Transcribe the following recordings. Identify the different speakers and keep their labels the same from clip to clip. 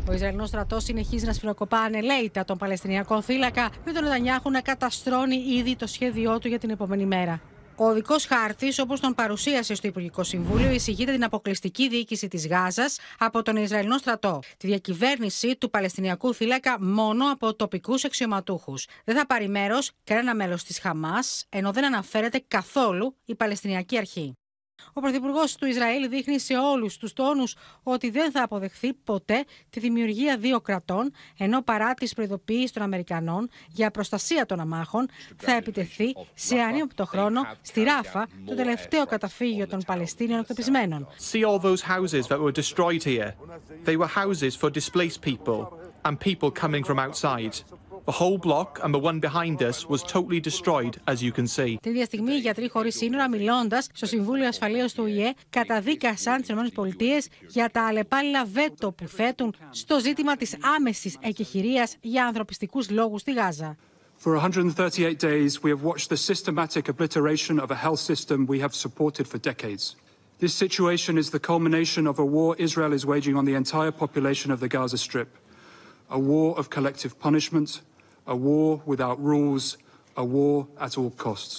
Speaker 1: Ο Ισραηλινός στρατός συνεχίζει να σφυροκοπά ανελαίητα τον Παλαιστινιακό θύλακα, με τον Νετανιάχου να καταστρώνει ήδη το σχέδιό του για την επόμενη μέρα. Ο οδικός χάρτης, όπως τον παρουσίασε στο Υπουργικό Συμβούλιο, εισηγείται την αποκλειστική διοίκηση της Γάζας από τον Ισραηλινό στρατό, τη διακυβέρνηση του Παλαιστινιακού θύλακα μόνο από τοπικούς αξιωματούχους. Δεν θα πάρει μέρος κανένα μέλος της Χαμάς, ενώ δεν αναφέρεται καθόλου η Παλαιστινιακή Αρχή. Ο Πρωθυπουργός του Ισραήλ δείχνει σε όλους τους τόνους ότι δεν θα αποδεχθεί ποτέ τη δημιουργία δύο κρατών, ενώ παρά τις προειδοποιήσεις των Αμερικανών για προστασία των αμάχων θα επιτεθεί σε ανύποπτο χρόνο στη Ράφα, το τελευταίο καταφύγιο των Παλαιστίνιων εκτοπισμένων.
Speaker 2: See all those houses that were destroyed here. They were houses for displaced people and people coming from outside. The whole block and the one behind us was totally destroyed, as you can see.
Speaker 1: Την ίδια στιγμή, οι γιατροί χωρίς σύνορα, μιλώντας στο Συμβούλιο Ασφαλείας του ΟΗΕ, καταδίκασαν τις ΗΠΑ για τα αλλεπάλληλα βέτο που θέτουν στο ζήτημα της άμεσης εκεχηρίας για ανθρωπιστικούς λόγους στη Γάζα.
Speaker 3: For 138 days, we have watched the systematic obliteration of a health system we have supported for decades. This situation is the culmination of a war Israel is waging on the entire population of the Gaza Strip. A war of collective punishment, a war without rules, a war at all costs.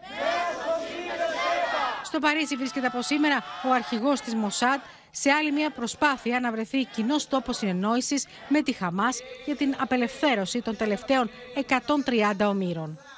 Speaker 1: Στο Παρίσι βρίσκεται από σήμερα ο αρχηγός της Μοσάντ σε άλλη μια προσπάθεια να βρεθεί κοινός τόπος συνεννόησης με τη Χαμάς για την απελευθέρωση των τελευταίων 130 ομήρων.